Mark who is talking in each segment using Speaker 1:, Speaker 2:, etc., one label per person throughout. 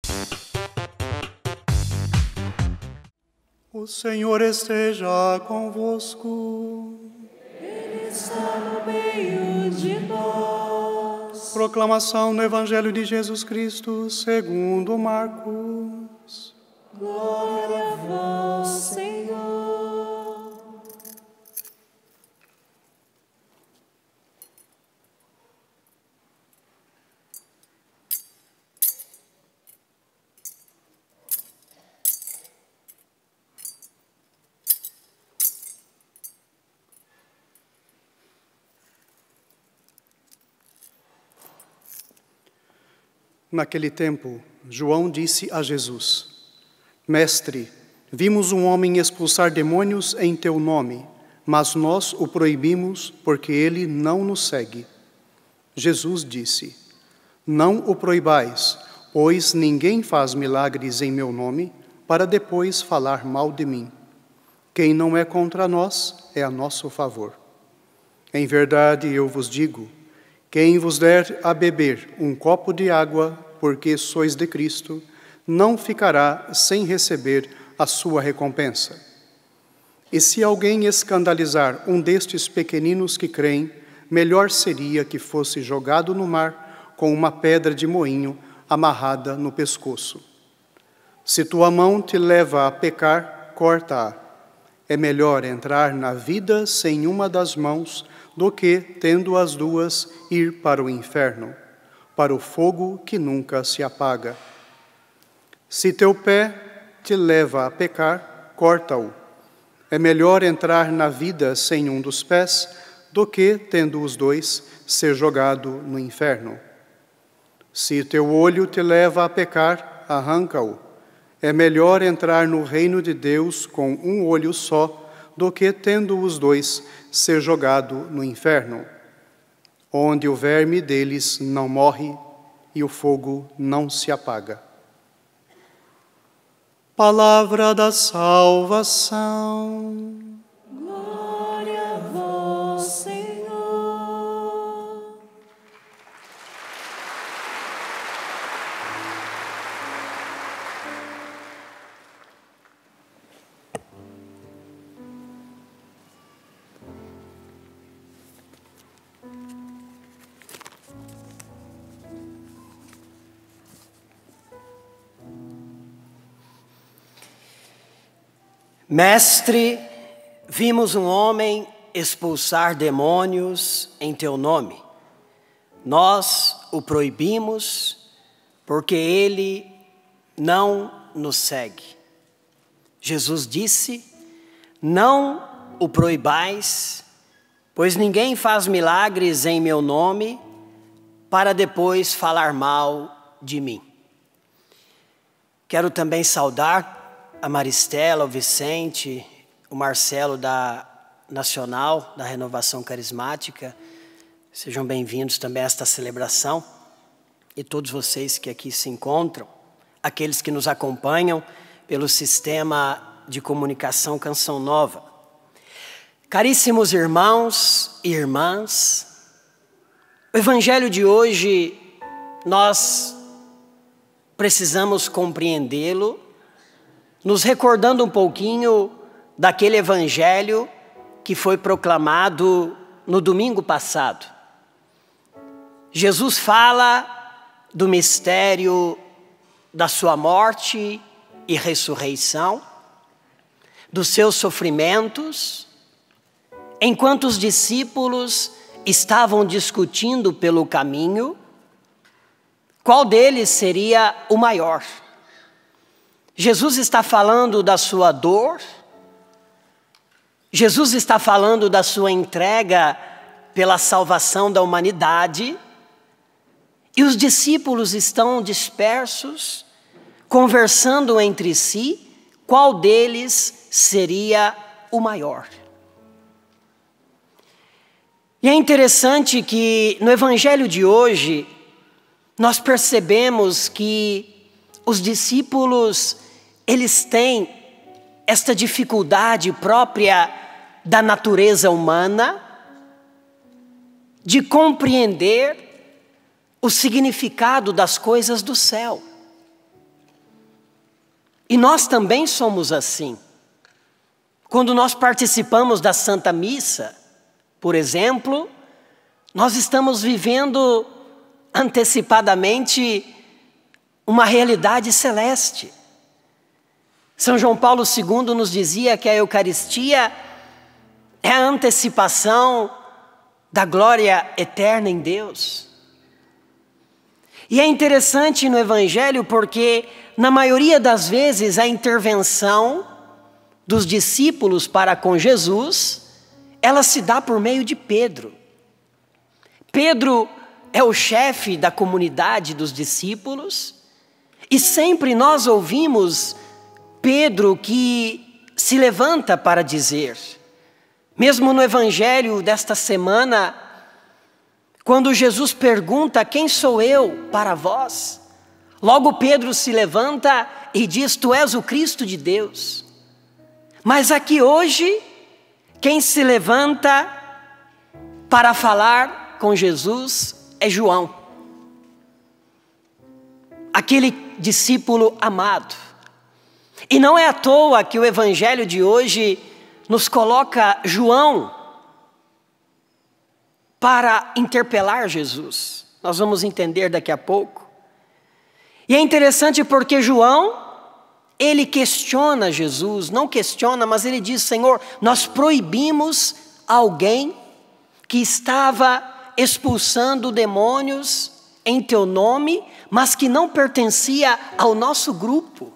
Speaker 1: O Senhor esteja convosco.
Speaker 2: Ele está no meio de nós.
Speaker 1: Proclamação do Evangelho de Jesus Cristo segundo Marcos.
Speaker 2: Glória a vós, Senhor.
Speaker 1: Naquele tempo, João disse a Jesus: Mestre, vimos um homem expulsar demônios em teu nome, mas nós o proibimos porque ele não nos segue. Jesus disse: Não o proibais, pois ninguém faz milagres em meu nome para depois falar mal de mim. Quem não é contra nós é a nosso favor. Em verdade eu vos digo, quem vos der a beber um copo de água, porque sois de Cristo, não ficará sem receber a sua recompensa. E se alguém escandalizar um destes pequeninos que creem, melhor seria que fosse jogado no mar com uma pedra de moinho amarrada no pescoço. Se tua mão te leva a pecar, corta-a. É melhor entrar na vida sem uma das mãos do que, tendo as duas, ir para o inferno, para o fogo que nunca se apaga. Se teu pé te leva a pecar, corta-o. É melhor entrar na vida sem um dos pés do que, tendo os dois, ser jogado no inferno. Se teu olho te leva a pecar, arranca-o. É melhor entrar no reino de Deus com um olho só do que, tendo os dois, ser jogado no inferno, onde o verme deles não morre e o fogo não se apaga. Palavra da salvação.
Speaker 2: Glória a vós, Senhor.
Speaker 3: Mestre, vimos um homem expulsar demônios em teu nome. Nós o proibimos porque ele não nos segue. Jesus disse: Não o proibais, pois ninguém faz milagres em meu nome para depois falar mal de mim. Quero também saudar a Maristela, o Vicente, o Marcelo da Nacional, da Renovação Carismática. Sejam bem-vindos também a esta celebração. E todos vocês que aqui se encontram, aqueles que nos acompanham pelo sistema de comunicação Canção Nova. Caríssimos irmãos e irmãs, o Evangelho de hoje, nós precisamos compreendê-lo, nos recordando um pouquinho daquele Evangelho que foi proclamado no domingo passado. Jesus fala do mistério da sua morte e ressurreição, dos seus sofrimentos, enquanto os discípulos estavam discutindo pelo caminho qual deles seria o maior. Jesus está falando da sua dor, Jesus está falando da sua entrega pela salvação da humanidade, e os discípulos estão dispersos, conversando entre si, qual deles seria o maior. E é interessante que no Evangelho de hoje, nós percebemos que os discípulos, eles têm esta dificuldade própria da natureza humana de compreender o significado das coisas do céu. E nós também somos assim. Quando nós participamos da Santa Missa, por exemplo, nós estamos vivendo antecipadamente uma realidade celeste. São João Paulo II nos dizia que a Eucaristia é a antecipação da glória eterna em Deus. E é interessante no Evangelho porque, na maioria das vezes, a intervenção dos discípulos para com Jesus, ela se dá por meio de Pedro. Pedro é o chefe da comunidade dos discípulos, e sempre nós ouvimos Pedro que se levanta para dizer, mesmo no Evangelho desta semana, quando Jesus pergunta: quem sou eu para vós? Logo Pedro se levanta e diz: tu és o Cristo de Deus. Mas aqui hoje, quem se levanta para falar com Jesus é João, aquele discípulo amado. E não é à toa que o Evangelho de hoje nos coloca João para interpelar Jesus. Nós vamos entender daqui a pouco. E é interessante porque João, ele questiona Jesus, não questiona, mas ele diz: Senhor, nós proibimos alguém que estava expulsando demônios em teu nome, mas que não pertencia ao nosso grupo.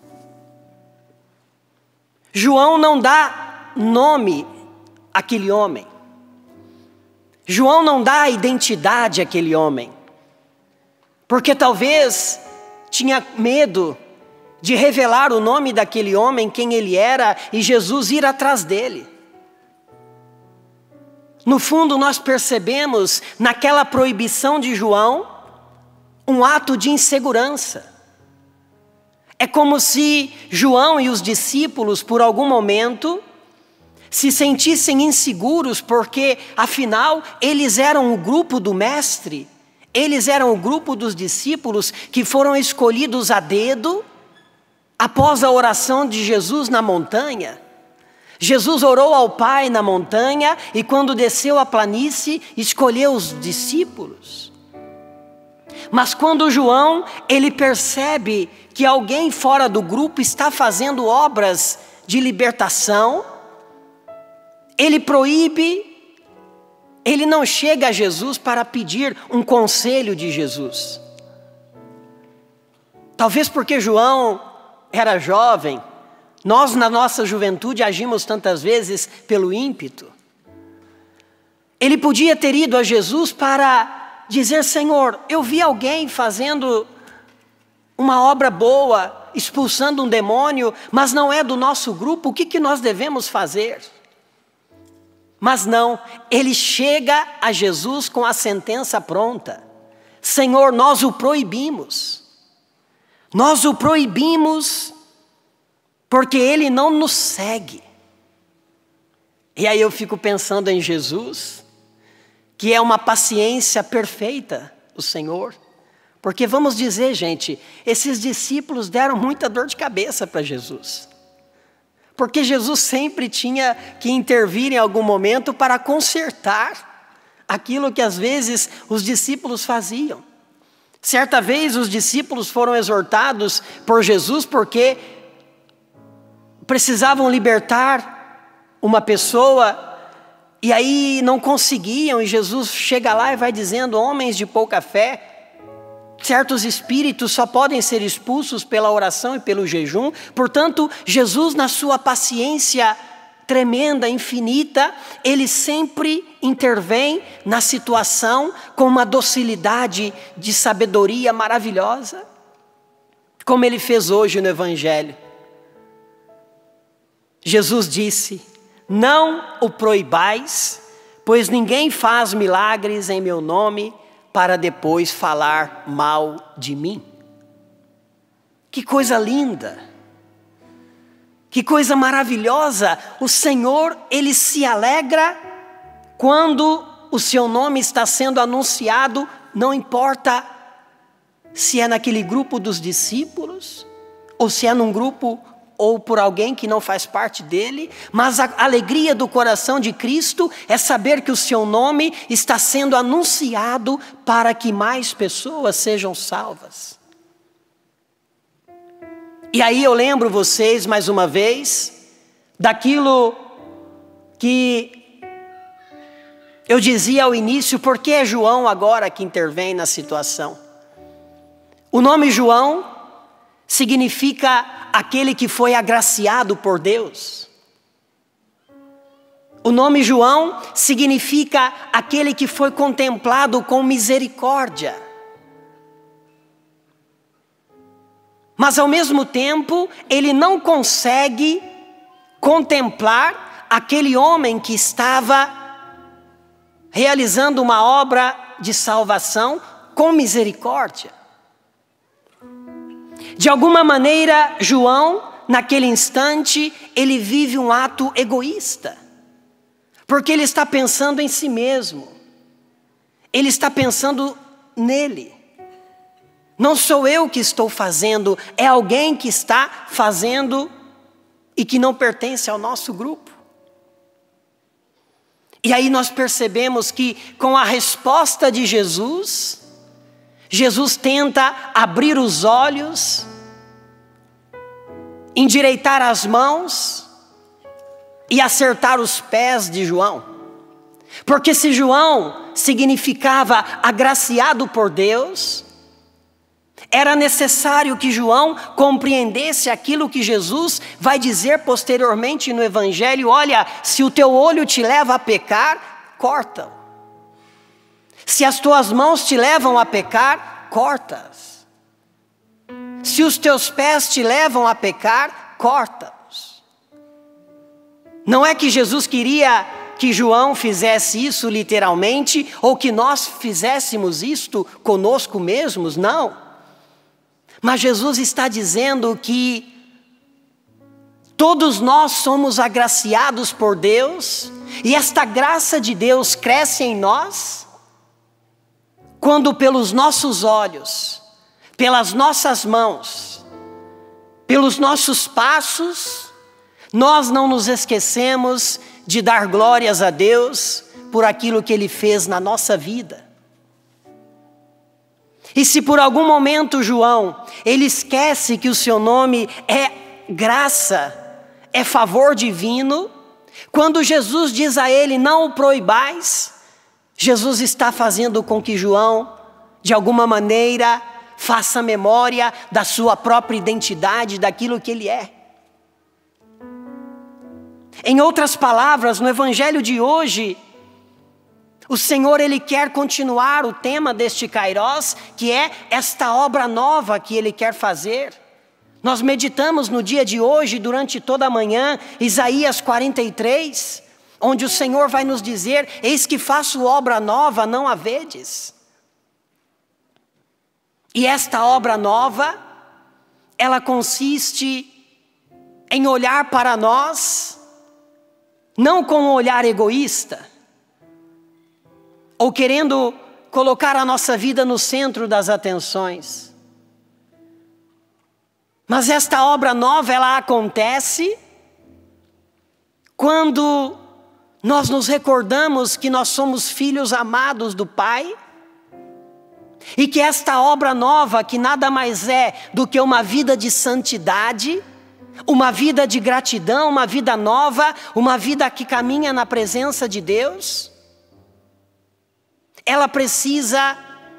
Speaker 3: João não dá nome àquele homem. João não dá identidade àquele homem, porque talvez tinha medo de revelar o nome daquele homem, quem ele era, e Jesus ir atrás dele. No fundo, nós percebemos naquela proibição de João um ato de insegurança. É como se João e os discípulos, por algum momento, se sentissem inseguros, porque, afinal, eles eram o grupo do Mestre, eles eram o grupo dos discípulos que foram escolhidos a dedo após a oração de Jesus na montanha. Jesus orou ao Pai na montanha e, quando desceu a planície, escolheu os discípulos. Mas quando João, ele percebe que alguém fora do grupo está fazendo obras de libertação, ele proíbe, ele não chega a Jesus para pedir um conselho de Jesus. Talvez porque João era jovem, nós na nossa juventude agimos tantas vezes pelo ímpeto. Ele podia ter ido a Jesus para dizer: Senhor, eu vi alguém fazendo uma obra boa, expulsando um demônio, mas não é do nosso grupo, o que nós devemos fazer? Mas não, ele chega a Jesus com a sentença pronta: Senhor, nós o proibimos. Nós o proibimos porque ele não nos segue. E aí eu fico pensando em Jesus, que é uma paciência perfeita, o Senhor. Porque vamos dizer, gente, esses discípulos deram muita dor de cabeça para Jesus. Porque Jesus sempre tinha que intervir em algum momento para consertar aquilo que às vezes os discípulos faziam. Certa vez os discípulos foram exortados por Jesus porque precisavam libertar uma pessoa e aí não conseguiam, e Jesus chega lá e vai dizendo: homens de pouca fé, certos espíritos só podem ser expulsos pela oração e pelo jejum. Portanto, Jesus, na sua paciência tremenda, infinita, ele sempre intervém na situação com uma docilidade de sabedoria maravilhosa, como ele fez hoje no Evangelho. Jesus disse: não o proibais, pois ninguém faz milagres em meu nome para depois falar mal de mim. Que coisa linda, que coisa maravilhosa. O Senhor, ele se alegra quando o seu nome está sendo anunciado, não importa se é naquele grupo dos discípulos ou se é num grupo ou por alguém que não faz parte dele, mas a alegria do coração de Cristo é saber que o seu nome está sendo anunciado para que mais pessoas sejam salvas. E aí eu lembro vocês mais uma vez daquilo que eu dizia ao início, porque é João agora que intervém na situação. O nome João significa aquele que foi agraciado por Deus. O nome João significa aquele que foi contemplado com misericórdia. Mas ao mesmo tempo, ele não consegue contemplar aquele homem que estava realizando uma obra de salvação com misericórdia. De alguma maneira, João, naquele instante, ele vive um ato egoísta. Porque ele está pensando em si mesmo. Ele está pensando nele. Não sou eu que estou fazendo, é alguém que está fazendo e que não pertence ao nosso grupo. E aí nós percebemos que com a resposta de Jesus, Jesus tenta abrir os olhos, endireitar as mãos e acertar os pés de João. Porque se João significava agraciado por Deus, era necessário que João compreendesse aquilo que Jesus vai dizer posteriormente no Evangelho: olha, se o teu olho te leva a pecar, corta-o. Se as tuas mãos te levam a pecar, corta-as. Se os teus pés te levam a pecar, corta-os. Não é que Jesus queria que João fizesse isso literalmente, ou que nós fizéssemos isto conosco mesmos, não. Mas Jesus está dizendo que todos nós somos agraciados por Deus, e esta graça de Deus cresce em nós, quando pelos nossos olhos, pelas nossas mãos, pelos nossos passos, nós não nos esquecemos de dar glórias a Deus por aquilo que Ele fez na nossa vida. E se por algum momento João, ele esquece que o seu nome é graça, é favor divino, quando Jesus diz a ele, não o proibais, Jesus está fazendo com que João, de alguma maneira, faça memória da sua própria identidade, daquilo que ele é. Em outras palavras, no Evangelho de hoje, o Senhor, Ele quer continuar o tema deste Kairós, que é esta obra nova que Ele quer fazer. Nós meditamos no dia de hoje, durante toda a manhã, Isaías 43, onde o Senhor vai nos dizer, eis que faço obra nova, não a vedes. E esta obra nova, ela consiste em olhar para nós, não com um olhar egoísta, ou querendo colocar a nossa vida no centro das atenções. Mas esta obra nova, ela acontece quando nós nos recordamos que nós somos filhos amados do Pai, e que esta obra nova, que nada mais é do que uma vida de santidade, uma vida de gratidão, uma vida nova, uma vida que caminha na presença de Deus, ela precisa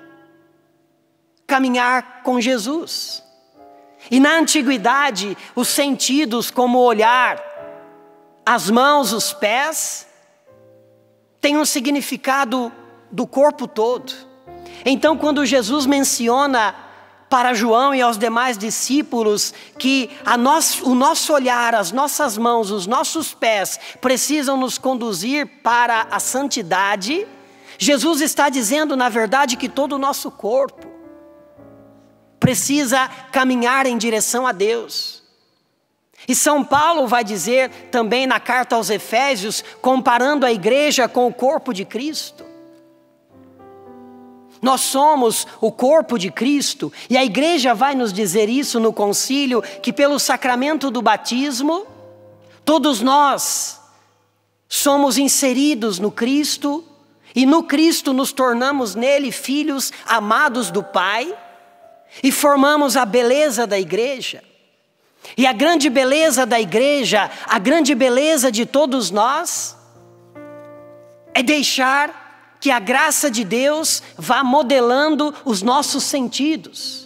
Speaker 3: caminhar com Jesus. E na antiguidade, os sentidos como o olhar, as mãos, os pés, têm um significado do corpo todo. Então, quando Jesus menciona para João e aos demais discípulos que o nosso olhar, as nossas mãos, os nossos pés precisam nos conduzir para a santidade, Jesus está dizendo, na verdade, que todo o nosso corpo precisa caminhar em direção a Deus. E São Paulo vai dizer também na carta aos Efésios, comparando a igreja com o corpo de Cristo. Nós somos o corpo de Cristo, e a igreja vai nos dizer isso no concílio, que pelo sacramento do batismo, todos nós somos inseridos no Cristo, e no Cristo nos tornamos nele filhos amados do Pai, e formamos a beleza da igreja. E a grande beleza da igreja, a grande beleza de todos nós, é deixar que a graça de Deus vá modelando os nossos sentidos.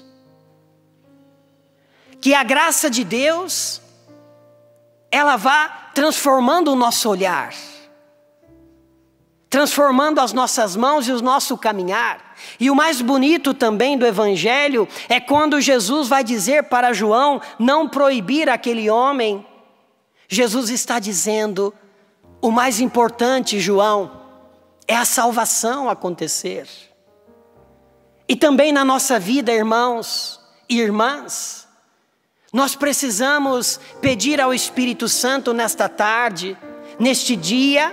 Speaker 3: Que a graça de Deus, ela vá transformando o nosso olhar, transformando as nossas mãos e o nosso caminhar. E o mais bonito também do Evangelho é quando Jesus vai dizer para João não proibir aquele homem. Jesus está dizendo, o mais importante, João, é a salvação acontecer. E também na nossa vida, irmãos e irmãs, nós precisamos pedir ao Espírito Santo nesta tarde, neste dia,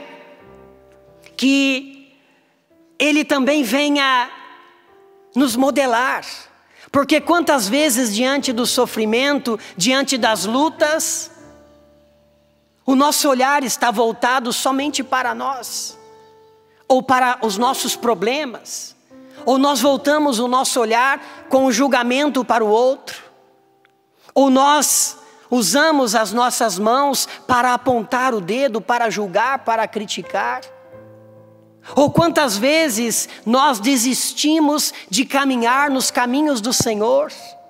Speaker 3: que Ele também venha nos modelar. Porque quantas vezes diante do sofrimento, diante das lutas, o nosso olhar está voltado somente para nós, ou para os nossos problemas, ou nós voltamos o nosso olhar com o julgamento para o outro, ou nós usamos as nossas mãos para apontar o dedo, para julgar, para criticar. Ou quantas vezes nós desistimos de caminhar nos caminhos do Senhor.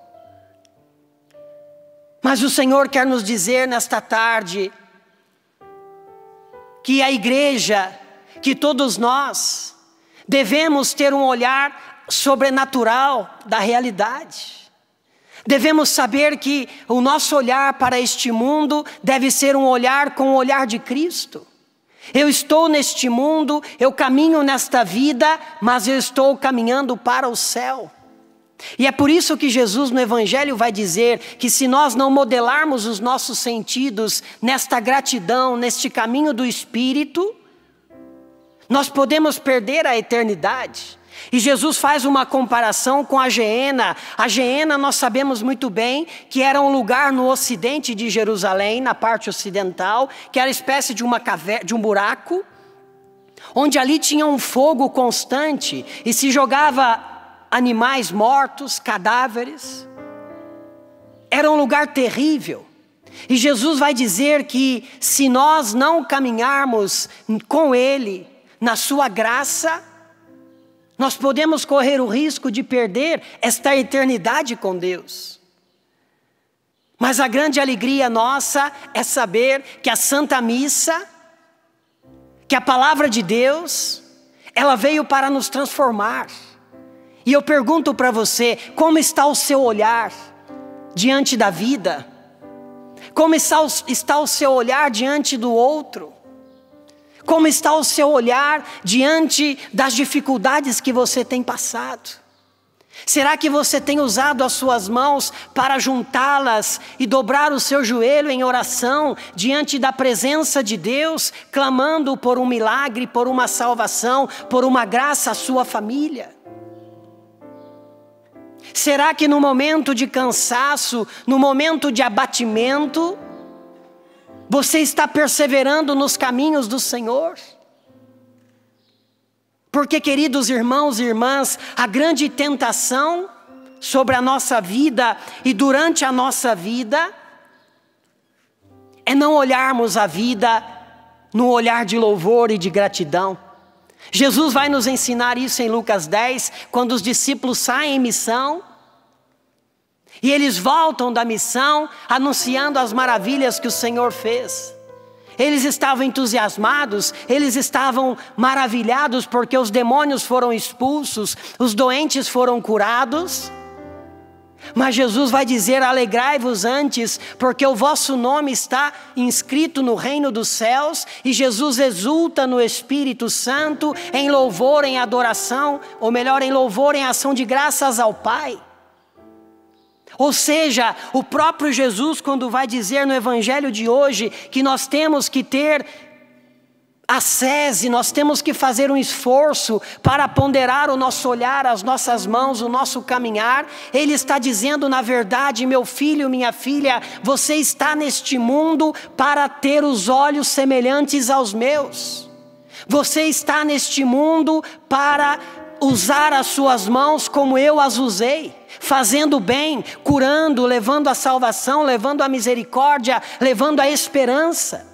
Speaker 3: Mas o Senhor quer nos dizer nesta tarde que a igreja, que todos nós devemos ter um olhar sobrenatural da realidade. Devemos saber que o nosso olhar para este mundo deve ser um olhar com o olhar de Cristo. Eu estou neste mundo, eu caminho nesta vida, mas eu estou caminhando para o céu. E é por isso que Jesus no Evangelho vai dizer que se nós não modelarmos os nossos sentidos nesta gratidão, neste caminho do Espírito, nós podemos perder a eternidade. E Jesus faz uma comparação com a Geena. A Geena nós sabemos muito bem que era um lugar no ocidente de Jerusalém, na parte ocidental, que era espécie de uma caverna, de um buraco, onde ali tinha um fogo constante e se jogava animais mortos, cadáveres. Era um lugar terrível. E Jesus vai dizer que se nós não caminharmos com Ele, na sua graça, nós podemos correr o risco de perder esta eternidade com Deus. Mas a grande alegria nossa é saber que a Santa Missa, que a Palavra de Deus, ela veio para nos transformar. E eu pergunto para você, como está o seu olhar diante da vida? Como está o seu olhar diante do outro? Como está o seu olhar diante das dificuldades que você tem passado? Será que você tem usado as suas mãos para juntá-las e dobrar o seu joelho em oração diante da presença de Deus, clamando por um milagre, por uma salvação, por uma graça à sua família? Será que no momento de cansaço, no momento de abatimento, você está perseverando nos caminhos do Senhor? Porque, queridos irmãos e irmãs, a grande tentação sobre a nossa vida e durante a nossa vida é não olharmos a vida no olhar de louvor e de gratidão. Jesus vai nos ensinar isso em Lucas 10, quando os discípulos saem em missão. E eles voltam da missão anunciando as maravilhas que o Senhor fez. Eles estavam entusiasmados, eles estavam maravilhados porque os demônios foram expulsos, os doentes foram curados. Mas Jesus vai dizer, alegrai-vos antes, porque o vosso nome está inscrito no reino dos céus. E Jesus exulta no Espírito Santo em louvor, em adoração, ou melhor, em louvor, em ação de graças ao Pai. Ou seja, o próprio Jesus, quando vai dizer no Evangelho de hoje que nós temos que ter ascese, nós temos que fazer um esforço para ponderar o nosso olhar, as nossas mãos, o nosso caminhar. Ele está dizendo, na verdade, meu filho, minha filha, você está neste mundo para ter os olhos semelhantes aos meus. Você está neste mundo para usar as suas mãos como eu as usei, fazendo bem, curando, levando a salvação, levando a misericórdia, levando a esperança.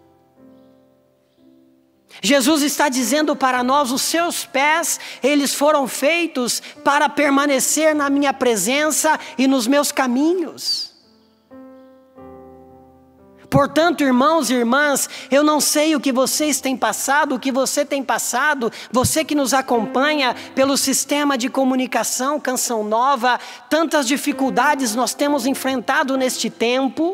Speaker 3: Jesus está dizendo para nós, os seus pés, eles foram feitos para permanecer na minha presença e nos meus caminhos. Portanto, irmãos e irmãs, eu não sei o que vocês têm passado, o que você tem passado, você que nos acompanha pelo sistema de comunicação Canção Nova, tantas dificuldades nós temos enfrentado neste tempo,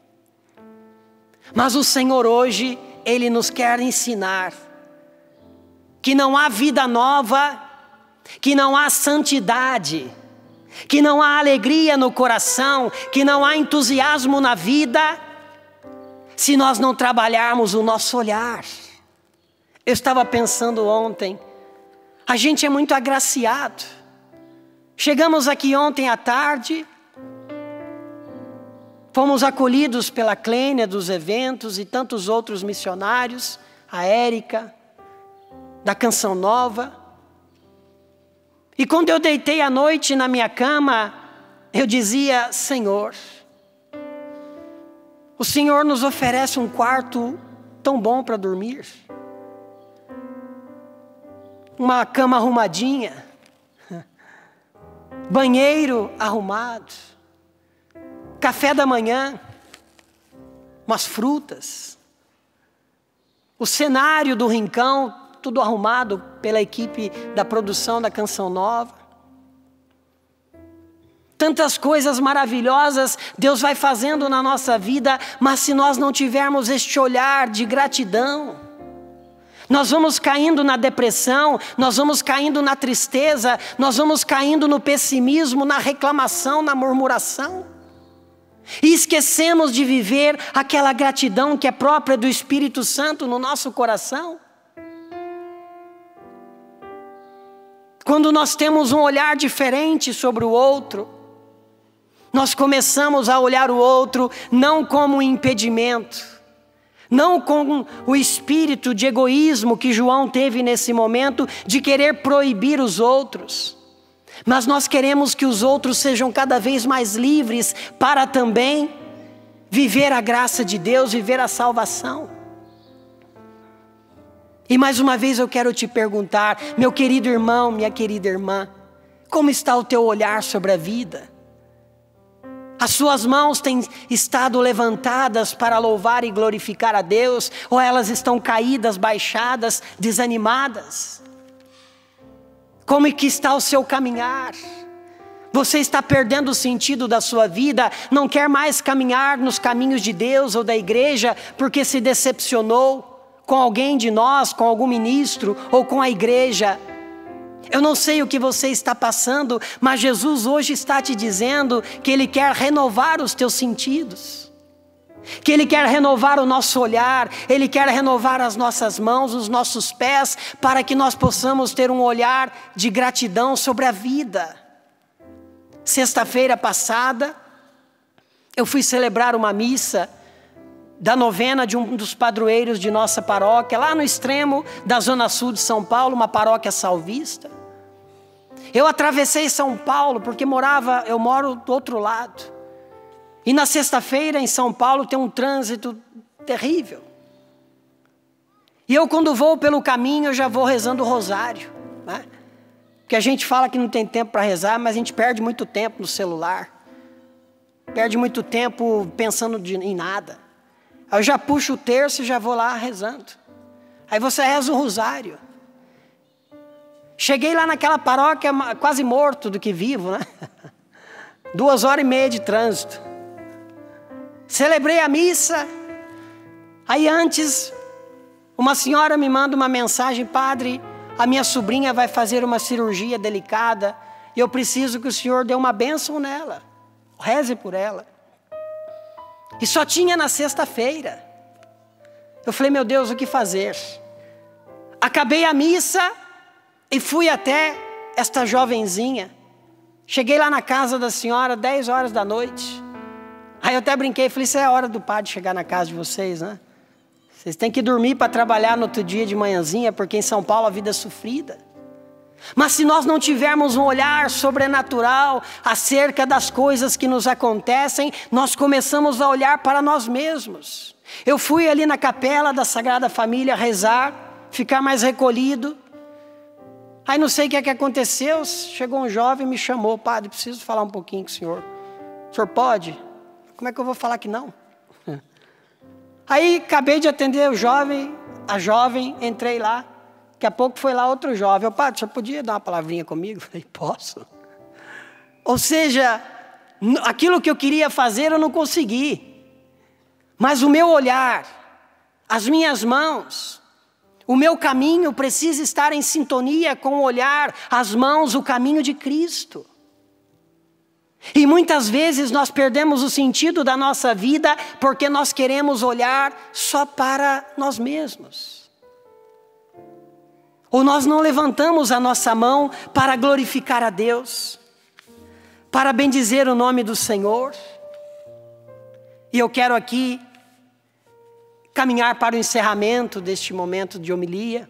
Speaker 3: mas o Senhor hoje, Ele nos quer ensinar que não há vida nova, que não há santidade, que não há alegria no coração, que não há entusiasmo na vida, se nós não trabalharmos o nosso olhar. Eu estava pensando ontem, a gente é muito agraciado. Chegamos aqui ontem à tarde, fomos acolhidos pela Clênia dos eventos e tantos outros missionários, a Érica, da Canção Nova. E quando eu deitei à noite na minha cama, eu dizia, Senhor, o Senhor nos oferece um quarto tão bom para dormir. Uma cama arrumadinha, banheiro arrumado, café da manhã, umas frutas, o cenário do rincão, tudo arrumado pela equipe da produção da Canção Nova. Tantas coisas maravilhosas Deus vai fazendo na nossa vida, mas se nós não tivermos este olhar de gratidão, nós vamos caindo na depressão, nós vamos caindo na tristeza, nós vamos caindo no pessimismo, na reclamação, na murmuração. E esquecemos de viver aquela gratidão que é própria do Espírito Santo no nosso coração. Quando nós temos um olhar diferente sobre o outro, nós começamos a olhar o outro não como um impedimento, não com o espírito de egoísmo que João teve nesse momento de querer proibir os outros, mas nós queremos que os outros sejam cada vez mais livres para também viver a graça de Deus, viver a salvação. E mais uma vez eu quero te perguntar, meu querido irmão, minha querida irmã, como está o teu olhar sobre a vida? As suas mãos têm estado levantadas para louvar e glorificar a Deus, ou elas estão caídas, baixadas, desanimadas? Como é que está o seu caminhar? Você está perdendo o sentido da sua vida, não quer mais caminhar nos caminhos de Deus ou da igreja, porque se decepcionou com alguém de nós, com algum ministro ou com a igreja? Eu não sei o que você está passando, mas Jesus hoje está te dizendo que Ele quer renovar os teus sentidos, que Ele quer renovar o nosso olhar, Ele quer renovar as nossas mãos, os nossos pés, para que nós possamos ter um olhar de gratidão sobre a vida. Sexta-feira passada, eu fui celebrar uma missa da novena de um dos padroeiros de nossa paróquia, lá no extremo da zona sul de São Paulo, uma paróquia salvista. Eu atravessei São Paulo porque eu moro do outro lado. E na sexta-feira em São Paulo tem um trânsito terrível. E eu quando vou pelo caminho eu já vou rezando o rosário, né? Porque a gente fala que não tem tempo para rezar, mas a gente perde muito tempo no celular. Perde muito tempo pensando em nada. Aí eu já puxo o terço e já vou lá rezando. Aí você reza o rosário. Cheguei lá naquela paróquia quase morto do que vivo, né? 2h30 de trânsito. Celebrei a missa. Aí antes, uma senhora me manda uma mensagem: padre, a minha sobrinha vai fazer uma cirurgia delicada e eu preciso que o senhor dê uma bênção nela. Reze por ela. E só tinha na sexta-feira. Eu falei, meu Deus, o que fazer? acabei a missa e fui até esta jovenzinha. Cheguei lá na casa da senhora, 10 horas da noite. Aí eu até brinquei, falei, isso é a hora do padre chegar na casa de vocês, né? Vocês têm que dormir para trabalhar no outro dia de manhãzinha, porque em São Paulo a vida é sofrida. Mas se nós não tivermos um olhar sobrenatural acerca das coisas que nos acontecem, nós começamos a olhar para nós mesmos. Eu fui ali na capela da Sagrada Família rezar, ficar mais recolhido. Aí não sei o que é que aconteceu, chegou um jovem e me chamou, padre, preciso falar um pouquinho com o senhor. O senhor pode? Como é que eu vou falar que não? Aí acabei de atender a jovem, entrei lá. Daqui a pouco foi lá outro jovem. Padre, o senhor podia dar uma palavrinha comigo? Eu falei, posso. Ou seja, aquilo que eu queria fazer eu não consegui. Mas o meu olhar, as minhas mãos, o meu caminho precisa estar em sintonia com o olhar, as mãos, o caminho de Cristo. E muitas vezes nós perdemos o sentido da nossa vida porque nós queremos olhar só para nós mesmos. Ou nós não levantamos a nossa mão para glorificar a Deus, para bendizer o nome do Senhor. E eu quero aqui caminhar para o encerramento deste momento de homilia,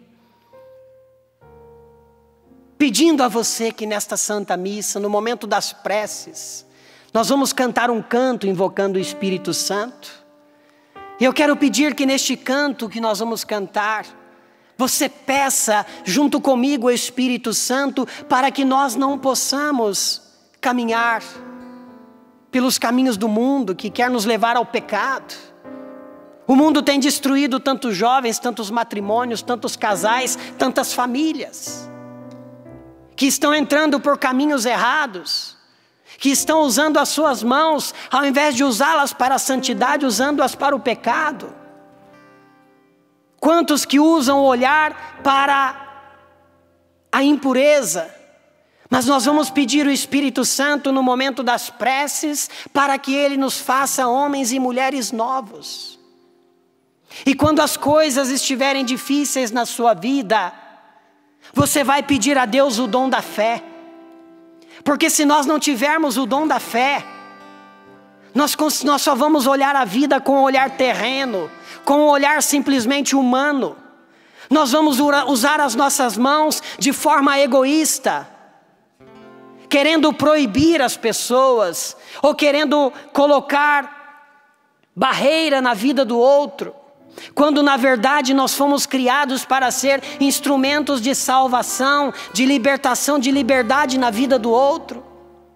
Speaker 3: pedindo a você que nesta Santa Missa, no momento das preces, nós vamos cantar um canto invocando o Espírito Santo. E eu quero pedir que neste canto que nós vamos cantar, você peça junto comigo o Espírito Santo para que nós não possamos caminhar pelos caminhos do mundo que quer nos levar ao pecado. O mundo tem destruído tantos jovens, tantos matrimônios, tantos casais, tantas famílias que estão entrando por caminhos errados, que estão usando as suas mãos, ao invés de usá-las para a santidade, usando-as para o pecado. Quantos que usam o olhar para a impureza, mas nós vamos pedir o Espírito Santo no momento das preces, para que Ele nos faça homens e mulheres novos. E quando as coisas estiverem difíceis na sua vida, você vai pedir a Deus o dom da fé. Porque se nós não tivermos o dom da fé, nós só vamos olhar a vida com um olhar terreno, com um olhar simplesmente humano. Nós vamos usar as nossas mãos de forma egoísta, querendo proibir as pessoas, ou querendo colocar barreira na vida do outro. Quando na verdade nós fomos criados para ser instrumentos de salvação, de libertação, de liberdade na vida do outro.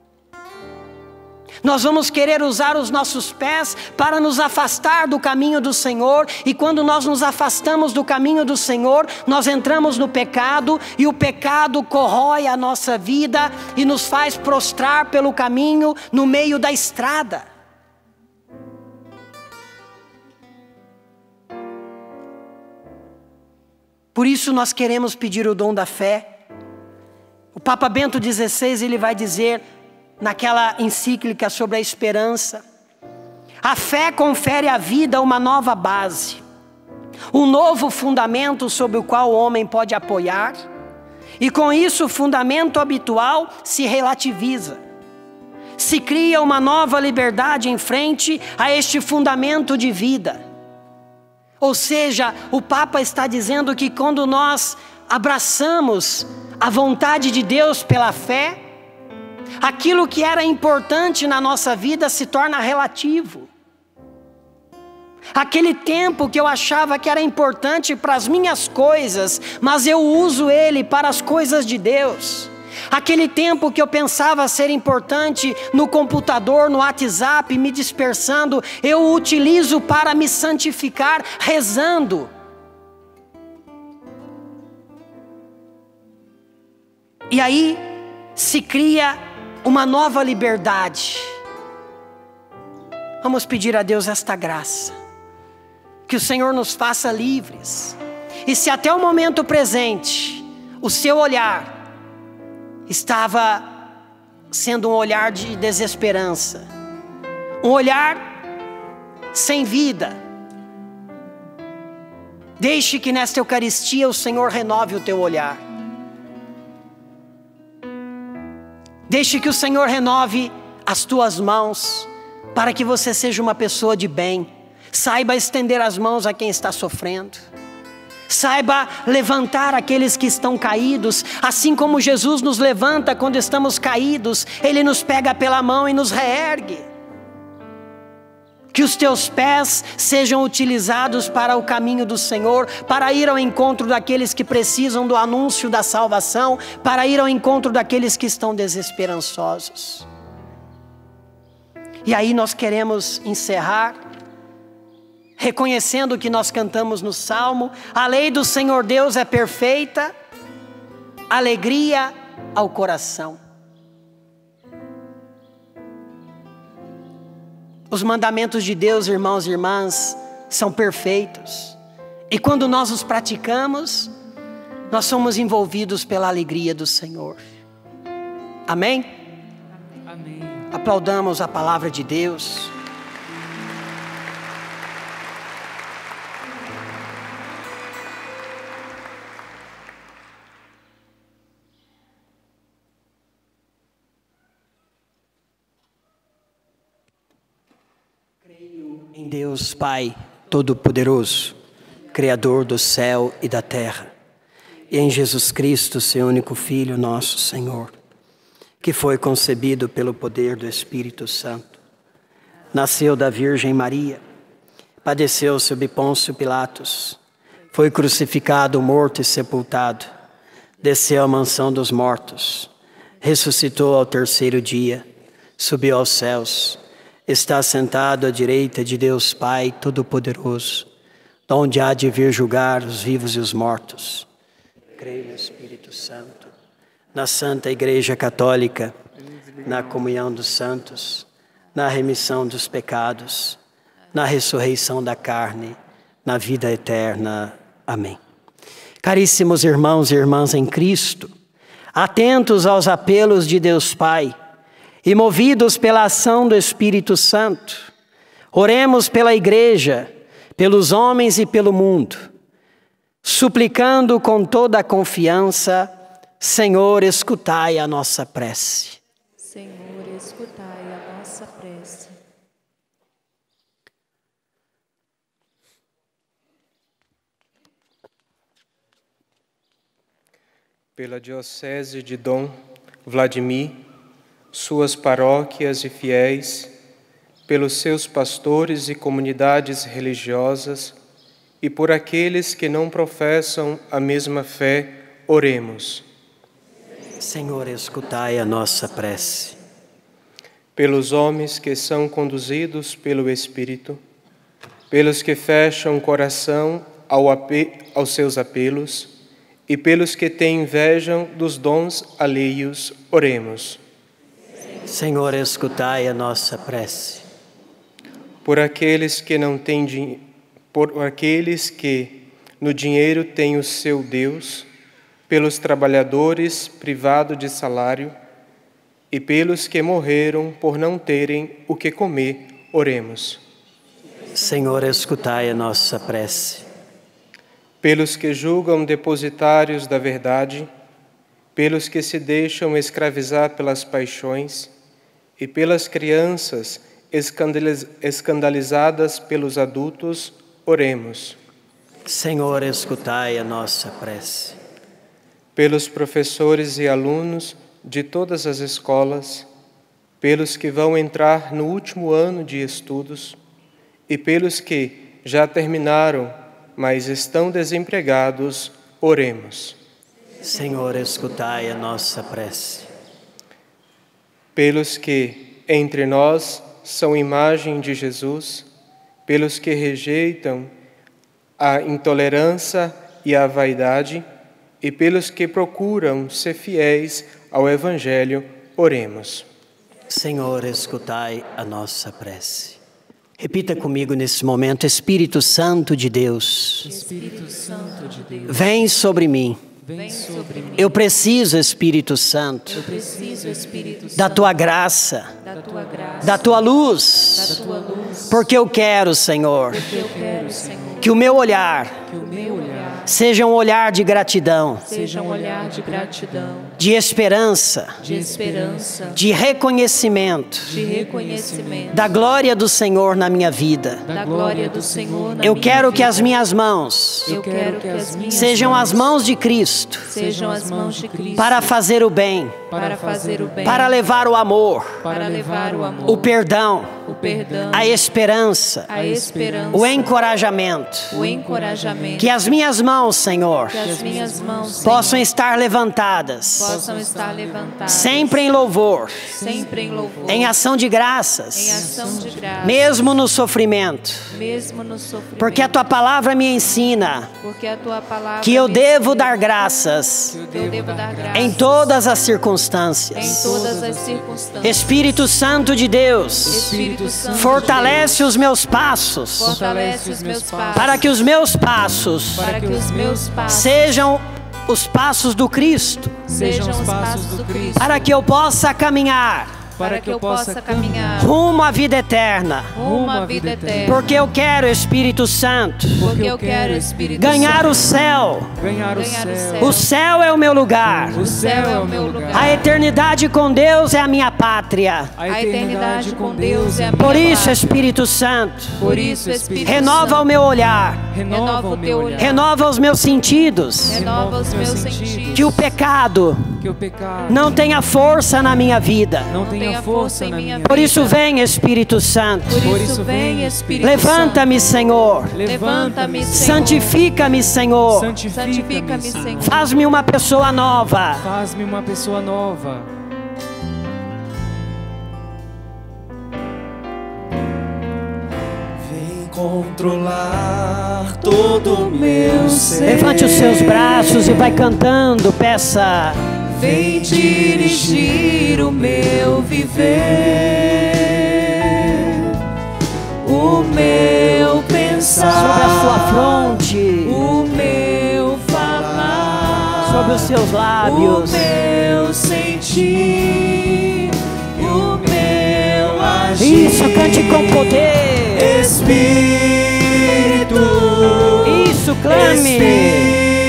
Speaker 3: Nós vamos querer usar os nossos pés para nos afastar do caminho do Senhor, e quando nós nos afastamos do caminho do Senhor, nós entramos no pecado, e o pecado corrói a nossa vida e nos faz prostrar pelo caminho no meio da estrada. Por isso nós queremos pedir o dom da fé. O Papa Bento XVI, ele vai dizer, naquela encíclica sobre a esperança, a fé confere à vida uma nova base, um novo fundamento sobre o qual o homem pode apoiar, e com isso o fundamento habitual se relativiza. Se cria uma nova liberdade em frente a este fundamento de vida. Ou seja, o Papa está dizendo que quando nós abraçamos a vontade de Deus pela fé, aquilo que era importante na nossa vida se torna relativo. Aquele tempo que eu achava que era importante para as minhas coisas, mas eu uso ele para as coisas de Deus. Aquele tempo que eu pensava ser importante no computador, no WhatsApp, me dispersando, eu o utilizo para me santificar rezando. E aí se cria uma nova liberdade. Vamos pedir a Deus esta graça, que o Senhor nos faça livres. E se até o momento presente o seu olhar estava sendo um olhar de desesperança, um olhar sem vida, Deixe que nesta Eucaristia o Senhor renove o teu olhar. Deixe que o Senhor renove as tuas mãos, para que você seja uma pessoa de bem. Saiba estender as mãos a quem está sofrendo. Saiba levantar aqueles que estão caídos, assim como Jesus nos levanta quando estamos caídos. Ele nos pega pela mão e nos reergue. Que os teus pés sejam utilizados para o caminho do Senhor, para ir ao encontro daqueles que precisam do anúncio da salvação, para ir ao encontro daqueles que estão desesperançosos. E aí nós queremos encerrar reconhecendo o que nós cantamos no Salmo: a lei do Senhor Deus é perfeita, alegria ao coração. Os mandamentos de Deus, irmãos e irmãs, são perfeitos. E quando nós os praticamos, nós somos envolvidos pela alegria do Senhor. Amém?
Speaker 4: Amém.
Speaker 3: Aplaudamos a palavra de Deus. Em Deus Pai Todo-Poderoso, Criador do céu e da terra, e em Jesus Cristo, seu único Filho, nosso Senhor, que foi concebido pelo poder do Espírito Santo, nasceu da Virgem Maria, padeceu sob Pôncio Pilatos, foi crucificado, morto e sepultado, desceu à mansão dos mortos, ressuscitou ao terceiro dia, subiu aos céus, está sentado à direita de Deus Pai Todo-Poderoso, donde há de vir julgar os vivos e os mortos. Creio no Espírito Santo, na Santa Igreja Católica, na comunhão dos santos, na remissão dos pecados, na ressurreição da carne, na vida eterna. Amém. Caríssimos irmãos e irmãs em Cristo, atentos aos apelos de Deus Pai, e movidos pela ação do Espírito Santo, oremos pela Igreja, pelos homens e pelo mundo, suplicando com toda a confiança: Senhor, escutai a nossa prece.
Speaker 2: Senhor, escutai a nossa prece.
Speaker 5: Pela Diocese de Dom Vladimir, suas paróquias e fiéis, pelos seus pastores e comunidades religiosas e por aqueles que não professam a mesma fé, oremos.
Speaker 3: Senhor, escutai a nossa prece.
Speaker 5: Pelos homens que são conduzidos pelo Espírito, pelos que fecham o coração aos seus apelos e pelos que têm inveja dos dons alheios, oremos.
Speaker 3: Senhor, escutai a nossa prece.
Speaker 5: Por aqueles que não têm por aqueles que no dinheiro têm o seu Deus, pelos trabalhadores privados de salário e pelos que morreram por não terem o que comer, oremos.
Speaker 3: Senhor, escutai a nossa prece.
Speaker 5: Pelos que julgam depositários da verdade, pelos que se deixam escravizar pelas paixões e pelas crianças escandalizadas pelos adultos, oremos.
Speaker 3: Senhor, escutai a nossa prece.
Speaker 5: Pelos professores e alunos de todas as escolas, pelos que vão entrar no último ano de estudos e pelos que já terminaram, mas estão desempregados, oremos.
Speaker 3: Senhor, escutai a nossa prece.
Speaker 5: Pelos que entre nós são imagem de Jesus, pelos que rejeitam a intolerância e a vaidade, e pelos que procuram ser fiéis ao Evangelho, oremos.
Speaker 3: Senhor, escutai a nossa prece. Repita comigo nesse momento: Espírito Santo de Deus,
Speaker 4: Espírito Santo de Deus,
Speaker 3: vem sobre mim.
Speaker 4: vem sobre mim.
Speaker 3: Eu preciso, Espírito Santo,
Speaker 4: Eu preciso, Espírito Santo,
Speaker 3: da Tua graça,
Speaker 4: da Tua graça,
Speaker 3: da Tua luz,
Speaker 4: da Tua luz,
Speaker 3: porque eu quero, Senhor,
Speaker 4: porque eu quero, Senhor,
Speaker 3: que o meu olhar
Speaker 4: que o meu
Speaker 3: seja um olhar de gratidão,
Speaker 2: seja um olhar de gratidão,
Speaker 3: de esperança,
Speaker 2: de
Speaker 3: reconhecimento da glória do Senhor na minha vida.
Speaker 2: da glória do Senhor na
Speaker 3: Eu
Speaker 2: minha
Speaker 3: quero que
Speaker 2: vida.
Speaker 3: as minhas mãos
Speaker 2: Eu quero que as minhas
Speaker 3: sejam as mãos de Cristo
Speaker 2: sejam as mãos de Cristo
Speaker 3: para fazer o bem,
Speaker 2: para fazer o bem,
Speaker 3: para levar o amor,
Speaker 2: para levar o amor,
Speaker 3: o perdão,
Speaker 2: o perdão,
Speaker 3: a esperança,
Speaker 2: a esperança,
Speaker 3: o encorajamento.
Speaker 2: o encorajamento.
Speaker 3: Que as minhas mãos, Senhor,
Speaker 2: Que as minhas mãos,
Speaker 3: possam
Speaker 2: Senhor,
Speaker 3: estar levantadas,
Speaker 2: possam estar levantadas,
Speaker 3: sempre em louvor,
Speaker 2: sempre em louvor,
Speaker 3: em ação de
Speaker 2: em
Speaker 3: graças,
Speaker 2: ação de graça,
Speaker 3: mesmo no sofrimento.
Speaker 2: mesmo no sofrimento.
Speaker 3: Porque a tua palavra me ensina
Speaker 2: Porque a tua palavra
Speaker 3: que eu
Speaker 2: me
Speaker 3: devo
Speaker 2: ensina
Speaker 3: dar graças
Speaker 2: que eu devo dar graças
Speaker 3: em todas as
Speaker 2: em
Speaker 3: circunstâncias.
Speaker 2: todas as circunstâncias.
Speaker 3: Espírito Santo de Deus,
Speaker 2: Espírito Santo de
Speaker 3: fortalece os meus passos,
Speaker 2: Deus, fortalece os meus passos,
Speaker 3: para que os meus passos
Speaker 2: para que os meus passos
Speaker 3: sejam os passos do Cristo,
Speaker 2: sejam os passos do Cristo,
Speaker 3: para que eu possa caminhar
Speaker 2: para que eu possa caminhar
Speaker 3: rumo à vida eterna.
Speaker 2: rumo à vida eterna.
Speaker 3: Porque eu quero, Espírito Santo,
Speaker 2: Porque eu quero, Espírito
Speaker 3: ganhar
Speaker 2: Santo,
Speaker 3: o céu.
Speaker 5: Ganhar o
Speaker 2: ganhar o
Speaker 5: céu.
Speaker 2: céu.
Speaker 3: O céu é o meu lugar.
Speaker 2: O céu é o meu lugar.
Speaker 3: A eternidade com Deus é a minha pátria.
Speaker 2: A eternidade com Deus é a minha
Speaker 3: Por isso,
Speaker 2: pátria.
Speaker 3: Espírito Santo,
Speaker 2: Por isso, Espírito
Speaker 3: renova
Speaker 2: Santo,
Speaker 3: o meu olhar,
Speaker 2: renova o teu olhar,
Speaker 3: renova os meus sentidos.
Speaker 2: renova os meus sentidos,
Speaker 3: Que o pecado
Speaker 5: Que o pecado
Speaker 3: não tenha força na minha vida.
Speaker 5: não tenha força na minha vida.
Speaker 3: Por isso, vem, Espírito Santo.
Speaker 2: Por isso vem, Espírito
Speaker 3: Levanta-me, Senhor.
Speaker 2: Levanta-me, Senhor.
Speaker 3: Santifica-me, Senhor.
Speaker 2: Santifica-me, Senhor.
Speaker 3: Faz-me uma pessoa nova.
Speaker 5: Faz-me uma pessoa nova. Vem controlar todo o meu ser.
Speaker 3: Levante os seus braços e vai cantando. Peça.
Speaker 2: Vem dirigir o meu viver, o meu pensar,
Speaker 3: Sobre a sua fronte,
Speaker 2: o meu falar,
Speaker 3: sobre os seus
Speaker 2: o
Speaker 3: lábios.
Speaker 2: meu sentir, o meu agir.
Speaker 3: Isso, cante com poder.
Speaker 2: Espírito,
Speaker 3: Isso, clame.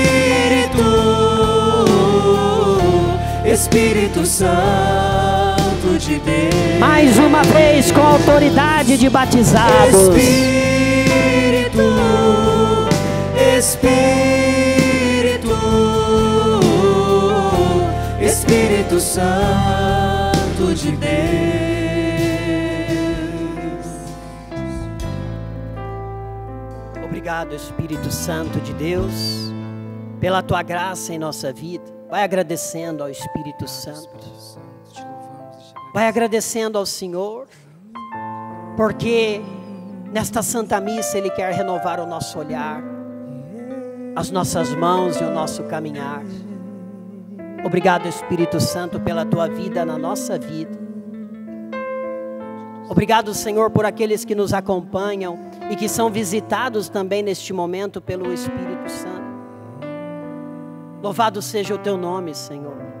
Speaker 2: Espírito Santo de Deus.
Speaker 3: Mais uma vez com a autoridade de batizados.
Speaker 2: Espírito, Espírito, Espírito Santo de Deus.
Speaker 3: Obrigado, Espírito Santo de Deus, pela tua graça em nossa vida. Vai agradecendo ao Espírito Santo. Vai agradecendo ao Senhor, porque nesta Santa Missa Ele quer renovar o nosso olhar, as nossas mãos e o nosso caminhar. Obrigado, Espírito Santo, pela tua vida na nossa vida. Obrigado, Senhor, por aqueles que nos acompanham e que são visitados também neste momento pelo Espírito Santo. Louvado seja o teu nome, Senhor.